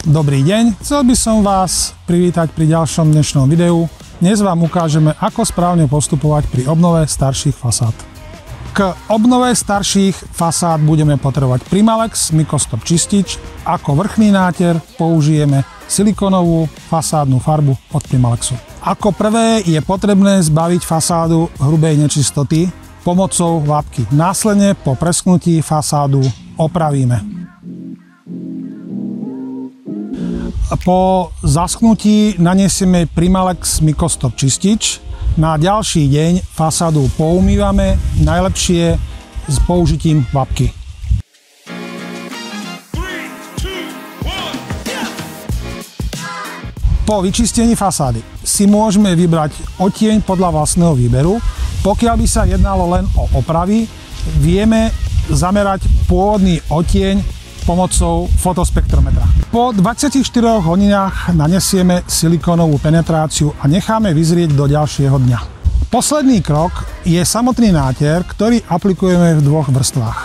Dobrý deň, chcel by som vás privítať pri ďalšom dnešnom videu. Dnes vám ukážeme, ako správne postupovať pri obnove starších fasád. K obnove starších fasád budeme potrebovať Primalex Micostop čistič. Ako vrchný náter použijeme silikónovú fasádnu farbu od Primalexu. Ako prvé je potrebné zbaviť fasádu hrubej nečistoty pomocou vápky. Následne po presknutí fasádu opravíme. Po zaschnutí naniesieme Primalex Micostop čistič. Na ďalší deň fasádu poumývame, najlepšie s použitím vápky. Po vyčistení fasády si môžeme vybrať odtieň podľa vlastného výberu. Pokiaľ by sa jednalo len o opravy, vieme zamerať pôvodný odtieň pomocou fotospektrometra. Po 24 hodinách nanesieme silikónovú penetráciu a necháme vyzrieť do ďalšieho dňa. Posledný krok je samotný náter, ktorý aplikujeme v dvoch vrstvách.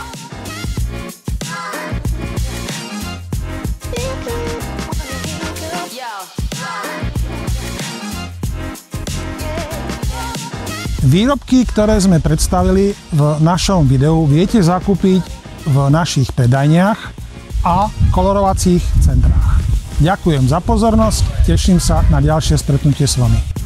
Výrobky, ktoré sme predstavili v našom videu, viete zakúpiť v našich predajniach a kolorovacích centrách. Ďakujem za pozornosť, teším sa na ďalšie stretnutie s vami.